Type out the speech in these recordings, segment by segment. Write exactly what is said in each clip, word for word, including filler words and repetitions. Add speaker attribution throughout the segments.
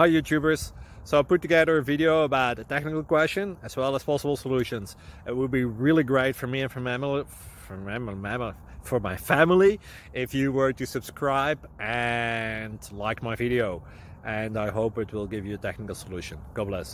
Speaker 1: Hi YouTubers! So I put together a video about a technical question as well as possible solutions. It would be really great for me and for my family, for my, for my family if you were to subscribe and like my video. And I hope it will give you a technical solution. God bless.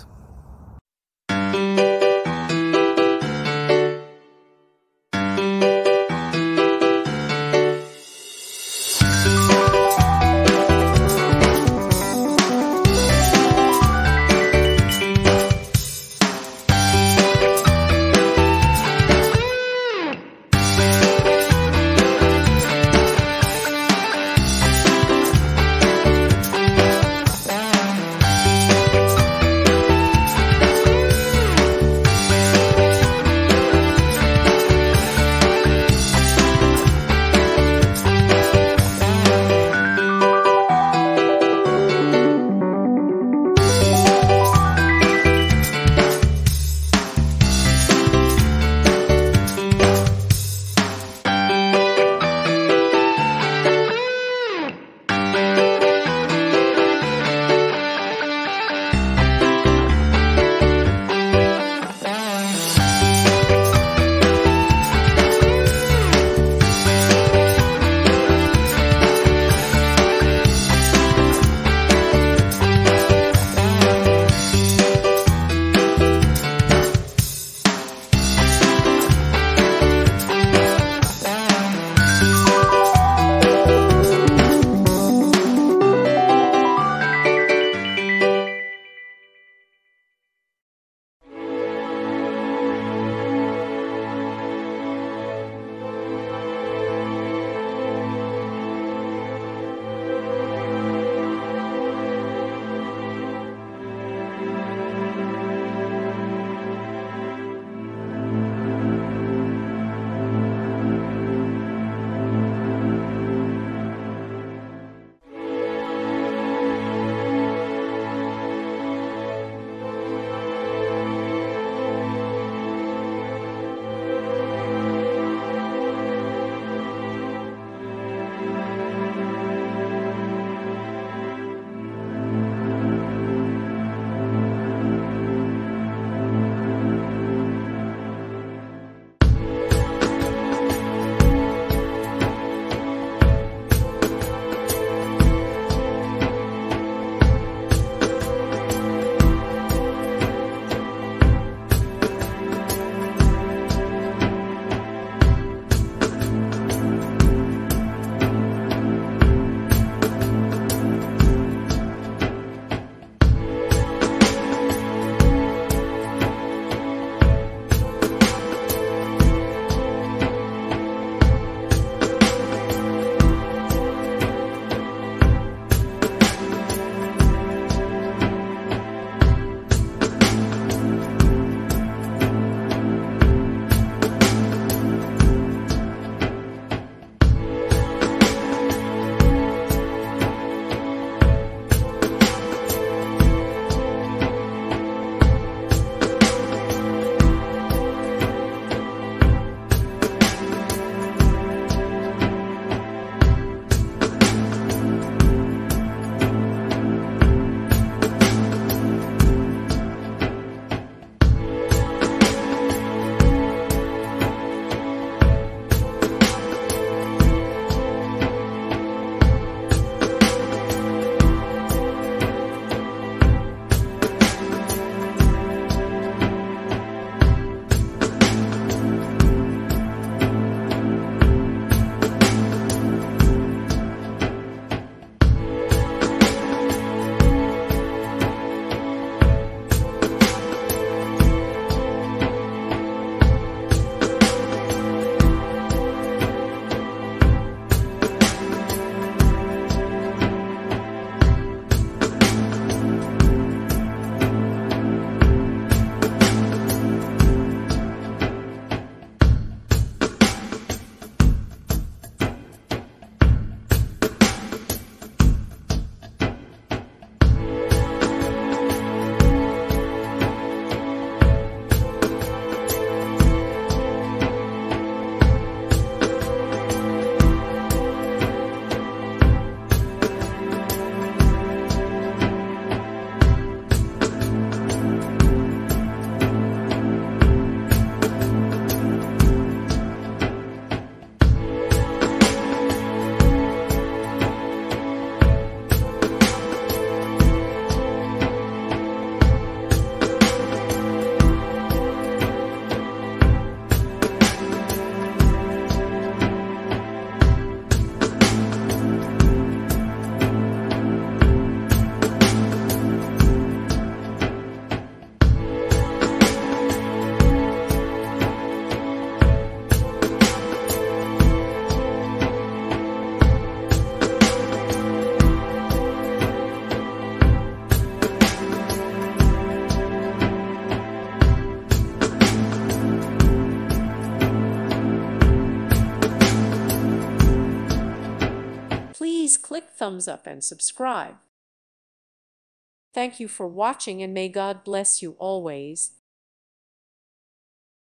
Speaker 2: click thumbs up and subscribe. Thank you for watching, and may God bless you always.